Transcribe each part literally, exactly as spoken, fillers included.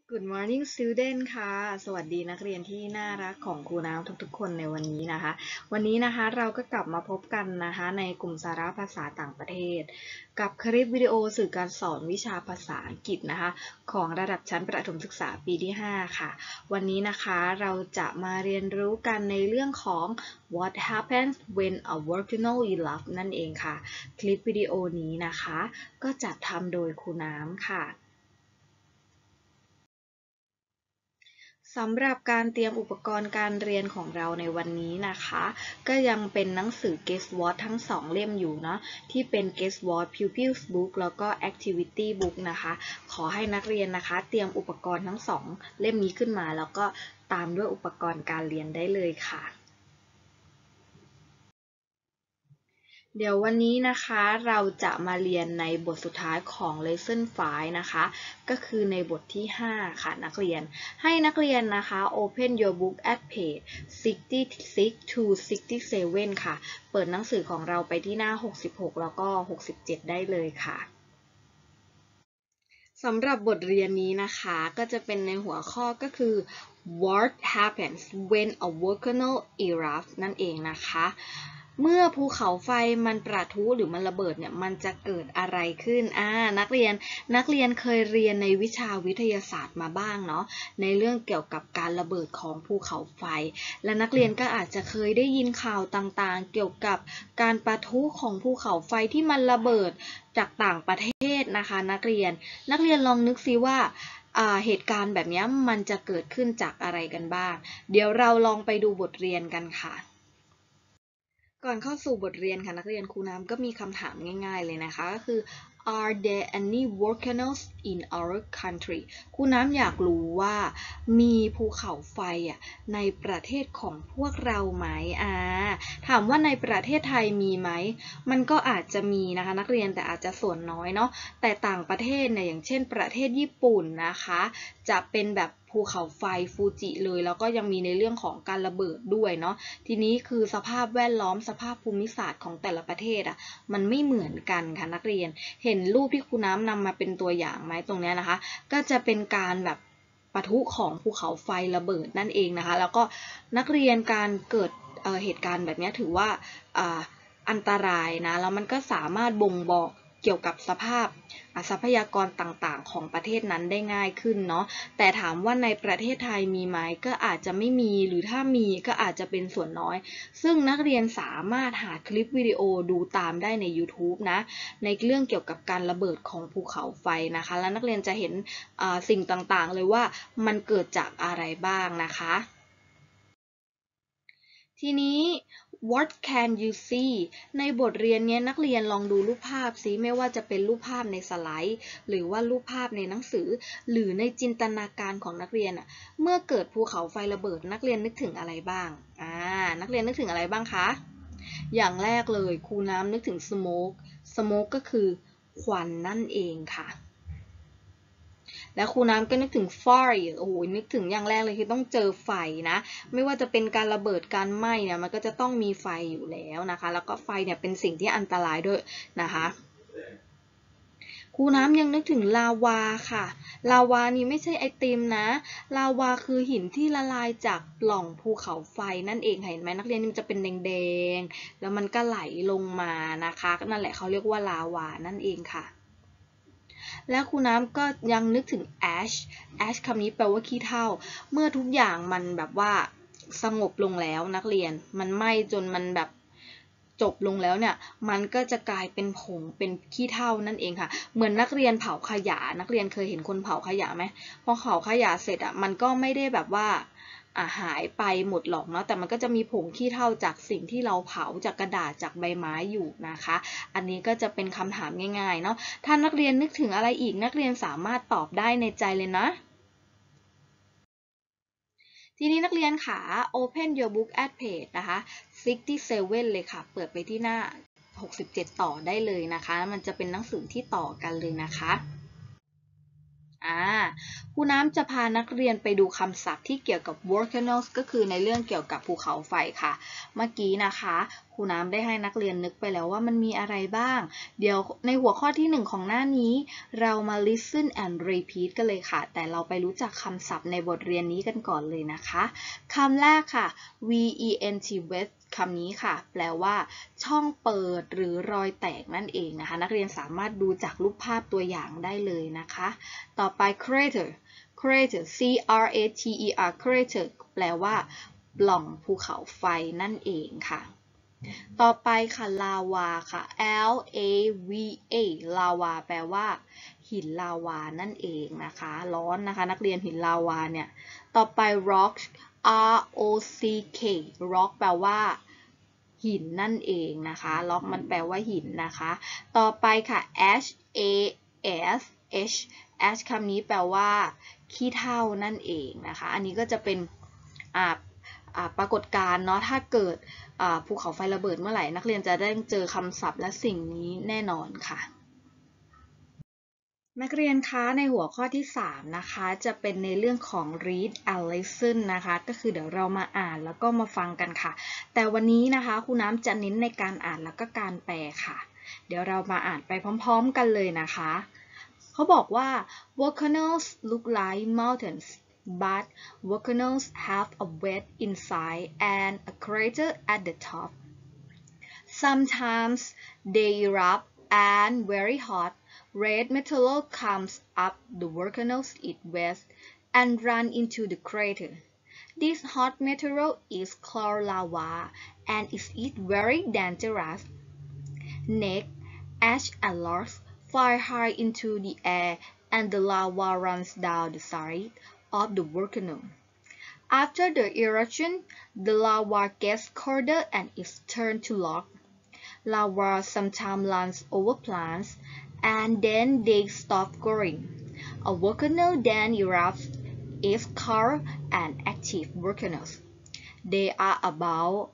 Good morning student ค่ะสวัสดีนักเรียนที่น่ารักของครูน้ำทุกๆคนในวันนี้นะคะวันนี้นะคะเราก็กลับมาพบกันนะคะในกลุ่มสาระภาษาต่างประเทศกับคลิปวิดีโอสื่อการสอนวิชาภาษาอังกฤษนะคะของระดับชั้นประถมศึกษาปีที่ห้าค่ะวันนี้นะคะเราจะมาเรียนรู้กันในเรื่องของ what happens when a volcano erupts นั่นเองค่ะคลิปวิดีโอนี้นะคะก็จัดทำโดยครูน้ำค่ะสำหรับการเตรียมอุปกรณ์การเรียนของเราในวันนี้นะคะก็ยังเป็นหนังสือ Guess What ทั้งสองเล่มอยู่เนาะที่เป็น Guess What Pupils Book แล้วก็ Activity Book นะคะขอให้นักเรียนนะคะเตรียมอุปกรณ์ทั้งสองเล่มนี้ขึ้นมาแล้วก็ตามด้วยอุปกรณ์การเรียนได้เลยค่ะเดี๋ยววันนี้นะคะเราจะมาเรียนในบทสุดท้ายของ Lesson ห้านะคะก็คือในบทที่ห้าค่ะนักเรียนให้นักเรียนนะคะ Open your book at page sixty-six to sixty-seven ค่ะเปิดหนังสือของเราไปที่หน้าหกสิบหกแล้วก็หกสิบเจ็ดได้เลยค่ะสำหรับบทเรียนนี้นะคะก็จะเป็นในหัวข้อก็คือ what happens when a volcano erupts นั่นเองนะคะเมื่อภูเขาไฟมันประทุหรือมันระเบิดเนี่ยมันจะเกิดอะไรขึ้นอ่านักเรียนนักเรียนเคยเรียนในวิชาวิทยาศาสตร์มาบ้างเนาะในเรื่องเกี่ยวกับการระเบิดของภูเขาไฟและนักเรียนก็อาจจะเคยได้ยินข่าวต่างๆเกี่ยวกับการปะทุของภูเขาไฟที่มันระเบิดจากต่างประเทศนะคะนักเรียนนักเรียนลองนึกซิว่าเหตุการณ์แบบนี้มันจะเกิดขึ้นจากอะไรกันบ้างเดี๋ยวเราลองไปดูบทเรียนกันค่ะก่อนเข้าสู่บทเรียนค่ะนักเรียนครูน้ำก็มีคำถามง่ายๆเลยนะคะก็คือ Are there any volcanoes in our country ครูน้ำอยากรู้ว่ามีภูเขาไฟอ่ะในประเทศของพวกเราไหมอ่าถามว่าในประเทศไทยมีไหมมันก็อาจจะมีนะคะนักเรียนแต่อาจจะส่วนน้อยเนาะแต่ต่างประเทศเนี่ยอย่างเช่นประเทศญี่ปุ่นนะคะจะเป็นแบบภูเขาไฟฟูจิเลยแล้วก็ยังมีในเรื่องของการระเบิดด้วยเนาะทีนี้คือสภาพแวดล้อมสภาพภูมิศาสตร์ของแต่ละประเทศอ่ะมันไม่เหมือนกันค่ะนักเรียนเห็นรูปที่ครูน้ำนำมาเป็นตัวอย่างไหมตรงนี้นะคะก็จะเป็นการแบบปะทุของภูเขาไฟระเบิดนั่นเองนะคะแล้วก็นักเรียนการเกิด เอ่อเหตุการณ์แบบนี้ถือว่าอันตรายนะแล้วมันก็สามารถบ่งบอกเกี่ยวกับสภาพทรัพยากรต่างๆของประเทศนั้นได้ง่ายขึ้นเนาะแต่ถามว่าในประเทศไทยมีไหมก็อาจจะไม่มีหรือถ้ามีก็อาจจะเป็นส่วนน้อยซึ่งนักเรียนสามารถหาคลิปวิดีโอดูตามได้ใน YouTube นะในเรื่องเกี่ยวกับการระเบิดของภูเขาไฟนะคะแล้วนักเรียนจะเห็นสิ่งต่างๆเลยว่ามันเกิดจากอะไรบ้างนะคะทีนี้ what can you see ในบทเรียนนี้นักเรียนลองดูรูปภาพซิไม่ว่าจะเป็นรูปภาพในสไลด์หรือว่ารูปภาพในหนังสือหรือในจินตนาการของนักเรียนอะเมื่อเกิดภูเขาไฟระเบิดนักเรียนนึกถึงอะไรบ้างอ่านักเรียนนึกถึงอะไรบ้างคะอย่างแรกเลยครูน้ำนึกถึง smoke smoke ก็คือควันนั่นเองค่ะแล้วครูน้ำก็นึกถึงไฟโอ้โหนึกถึงอย่างแรกเลยคือต้องเจอไฟนะไม่ว่าจะเป็นการระเบิดการไหม้เนี่ยมันก็จะต้องมีไฟอยู่แล้วนะคะแล้วก็ไฟเนี่ยเป็นสิ่งที่อันตรายด้วยนะคะครูน้ำยังนึกถึงลาวาค่ะลาวานี่ไม่ใช่ไอติมนะลาวาคือหินที่ละลายจากปล่องภูเขาไฟนั่นเองเห็นไหมนักเรียนนี่มันจะเป็นแดงๆแล้วมันก็ไหลลงมานะคะนั่นแหละเขาเรียกว่าลาวานั่นเองค่ะแล้วครูน้ำก็ยังนึกถึง ash ash คำนี้แปลว่าขี้เถ้าเมื่อทุกอย่างมันแบบว่าสงบลงแล้วนักเรียนมันไหม้จนมันแบบจบลงแล้วเนี่ยมันก็จะกลายเป็นผงเป็นขี้เถ้านั่นเองค่ะเหมือนนักเรียนเผาขยะนักเรียนเคยเห็นคนเผาขยะไหมพอเผาขยะเสร็จอ่ะมันก็ไม่ได้แบบว่าหายไปหมดหรอกเนาะแต่มันก็จะมีผงขี้เถ้าจากสิ่งที่เราเผาจากกระดาษจากใบไม้อยู่นะคะอันนี้ก็จะเป็นคำถามง่ายๆเนาะถ้านักเรียนนึกถึงอะไรอีกนักเรียนสามารถตอบได้ในใจเลยนะทีนี้นักเรียนค่ะ Open your book at page นะคะsixty-sevenเลยค่ะเปิดไปที่หน้าหกสิบเจ็ดต่อได้เลยนะคะมันจะเป็นหนังสือที่ต่อกันเลยนะคะอ่าครูน้ำจะพานักเรียนไปดูคำศัพท์ที่เกี่ยวกับ volcanoes ก็คือในเรื่องเกี่ยวกับภูเขาไฟค่ะเมื่อกี้นะคะครูน้ำได้ให้นักเรียนนึกไปแล้วว่ามันมีอะไรบ้างเดี๋ยวในหัวข้อที่หนึ่งของหน้านี้เรามา listen and repeat กันเลยค่ะแต่เราไปรู้จักคำศัพท์ในบทเรียนนี้กันก่อนเลยนะคะคำแรกค่ะ vent vent คำนี้ค่ะแปลว่าช่องเปิดหรือรอยแตกนั่นเองนะคะนักเรียนสามารถดูจากรูปภาพตัวอย่างได้เลยนะคะต่อไป crater crater c r a t e r crater แปลว่าปล่องภูเขาไฟนั่นเองค่ะต่อไปค่ะลาวาค่ะ l a v a ลาวาแปลว่าหินลาวานั่นเองนะคะร้อนนะคะนักเรียนหินลาวาเนี่ยต่อไป rock r o c k rock แปลว่าหินนั่นเองนะคะ rock มันแปลว่าหินนะคะต่อไปค่ะ h a s h h คำนี้แปลว่าขี้เถ้านั่นเองนะคะอันนี้ก็จะเป็นอ่าปรากฏการณ์เนาะถ้าเกิดภูเขาไฟระเบิดเมื่อไหร่นักเรียนจะได้เจอคำศัพท์และสิ่งนี้แน่นอนค่ะนักเรียนคะในหัวข้อที่สามนะคะจะเป็นในเรื่องของ read and listen นะคะก็คือเดี๋ยวเรามาอ่านแล้วก็มาฟังกันค่ะแต่วันนี้นะคะครูน้ำจะเน้นในการอ่านแล้วก็การแปลค่ะเดี๋ยวเรามาอ่านไปพร้อมๆกันเลยนะคะเขาบอกว่า volcanoes look like mountains but volcanoes have a vent inside and a crater at the top. Sometimes they erupt and very hot red metal comes up the volcano's east-west and run into the crater. This hot material is called lava and it is very dangerous. Next, ash and logs fly high into the air and the lava runs down the side of the volcano. After the eruption, the lava gets colder and is turned to lava. Lava sometimes runs over plants and then they stop growing. A volcano then erupts is called an active volcano. There are about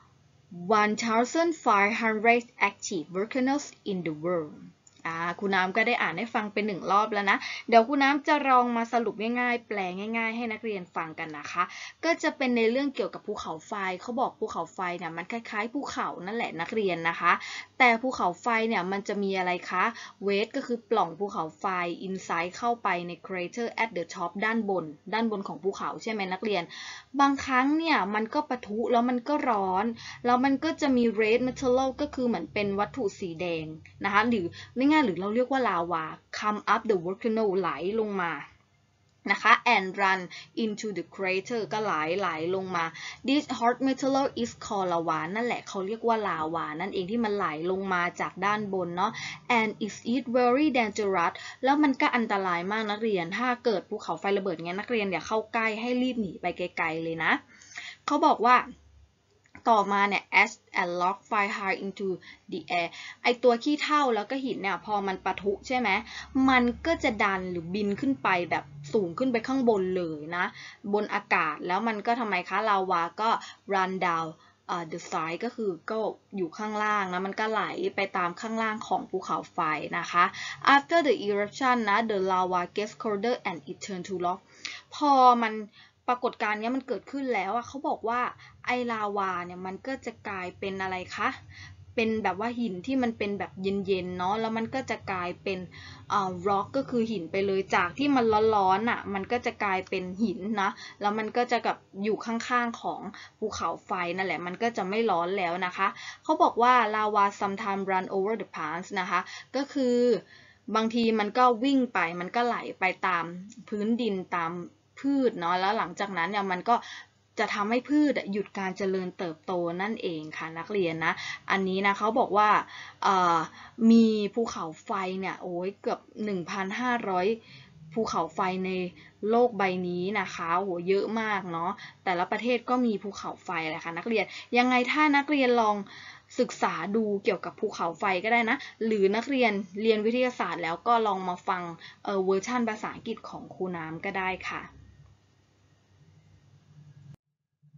one thousand five hundred active volcanoes in the world. อ่าครูน้ำก็ได้อ่านให้ฟังเป็นหนึ่งรอบแล้วนะเดี๋ยวครูน้ำจะลองมาสรุปง่ายๆแปลง่ายๆให้นักเรียนฟังกันนะคะก็จะเป็นในเรื่องเกี่ยวกับภูเขาไฟเขาบอกภูเขาไฟเนี่ยมันคล้ายๆภูเขานั่นแหละนักเรียนนะคะแต่ภูเขาไฟเนี่ยมันจะมีอะไรคะ West ก็คือปล่องภูเขาไฟ Inside เข้าไปใน Crater at the top ด้านบนด้านบนของภูเขาใช่ไหมนักเรียนบางครั้งเนี่ยมันก็ปะทุแล้วมันก็ร้อนแล้วมันก็จะมี red material ก็คือเหมือนเป็นวัตถุสีแดงนะคะหรือง่ายๆหรือเราเรียกว่าลาวา come up the volcano ไหลลงมานะคะ and run into the crater ก็ไหลไหลลงมา this hot material is called lava นั่นแหละเขาเรียกว่าลาวานั่นเองที่มันไหลลงมาจากด้านบนเนาะ and it is very dangerous แล้วมันก็อันตรายมากนักเรียนถ้าเกิดภูเขาไฟระเบิดเงี้ยนักเรียนอย่าเข้าใกล้ให้รีบหนีไปไกลๆเลยนะเขาบอกว่าต่อมาเนี่ย ash and log fly high into the air ไอตัวขี้เถ้าแล้วก็หินเนี่ยพอมันปะทุใช่ไหมมันก็จะดันหรือบินขึ้นไปแบบสูงขึ้นไปข้างบนเลยนะบนอากาศแล้วมันก็ทำไมคะลาวาก็ run down uh, the side ก็คือก็อยู่ข้างล่างนะมันก็ไหลไปตามข้างล่างของภูเขาไฟนะคะ after the eruption นะ the lava gets colder and it turns to lava พอมันปรากฏการณ์นี้มันเกิดขึ้นแล้วเขาบอกว่าไอลาวาเนี่ยมันก็จะกลายเป็นอะไรคะเป็นแบบว่าหินที่มันเป็นแบบเย็นๆเนาะแล้วมันก็จะกลายเป็นอ่า rock ก็คือหินไปเลยจากที่มันร้อนๆอ่ะมันก็จะกลายเป็นหินนะแล้วมันก็จะกับอยู่ข้างๆของภูเขาไฟนั่นแหละมันก็จะไม่ร้อนแล้วนะคะเขาบอกว่าลาวา sometimes run over the plants นะคะก็คือบางทีมันก็วิ่งไปมันก็ไหลไปตามพื้นดินตามพืชเนาะแล้วหลังจากนั้นเนี่ยมันก็จะทำให้พืชหยุดการเจริญเติบโตนั่นเองค่ะนักเรียนนะอันนี้นะเขาบอกว่ามีภูเขาไฟเนี่ยโอ้ยเกือบ หนึ่งพันห้าร้อย ภูเขาไฟในโลกใบนี้นะคะโหเยอะมากเนาะแต่ละประเทศก็มีภูเขาไฟแหละค่ะนักเรียนยังไงถ้านักเรียนลองศึกษาดูเกี่ยวกับภูเขาไฟก็ได้นะหรือนักเรียนเรียนวิทยาศาสตร์แล้วก็ลองมาฟังเอ่อเวอร์ชันภาษาอังกฤษของครูน้ำก็ได้ค่ะ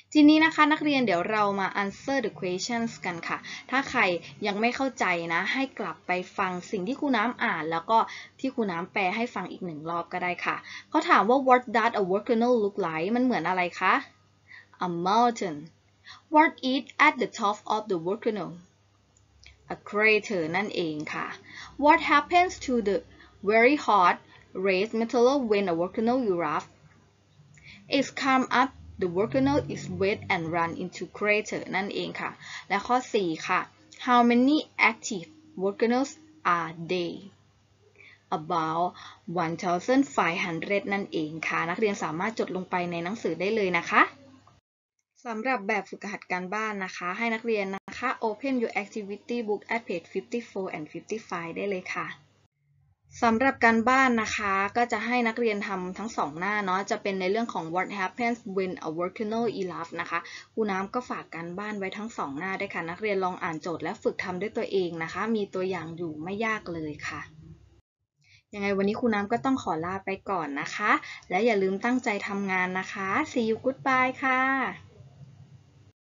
ทีนี้นะคะนักเรียนเดี๋ยวเรามา answer the questions กันค่ะถ้าใครยังไม่เข้าใจนะให้กลับไปฟังสิ่งที่ครูน้ำอ่านแล้วก็ที่ครูน้ำแปลให้ฟังอีกหนึ่งรอบก็ได้ค่ะเขาถามว่า what does a volcano look like มันเหมือนอะไรคะ a mountain what is at the top of the volcano a crater นั่นเองค่ะ what happens to the very hot red metal when a volcano erupts it comes up the volcano is wet and run into crater นั่นเองค่ะและข้อสี่ค่ะ how many active volcanoes are there about one thousand five hundred นั่นเองค่ะนักเรียนสามารถจดลงไปในหนังสือได้เลยนะคะสำหรับแบบฝึกหัดการบ้านนะคะให้นักเรียนนะคะ open your activity book at page fifty-four and fifty-five ได้เลยค่ะสำหรับการบ้านนะคะก็จะให้นักเรียนทำทั้งสองหน้าเนาะจะเป็นในเรื่องของ what happens when a volcano erupts นะคะครูน้ำก็ฝากการบ้านไว้ทั้งสองหน้าด้วยค่ะนักเรียนลองอ่านโจทย์และฝึกทำด้วยตัวเองนะคะมีตัวอย่างอยู่ไม่ยากเลยค่ะยังไงวันนี้ครูน้ำก็ต้องขอลาไปก่อนนะคะและอย่าลืมตั้งใจทำงานนะคะ see you goodbye ค่ะ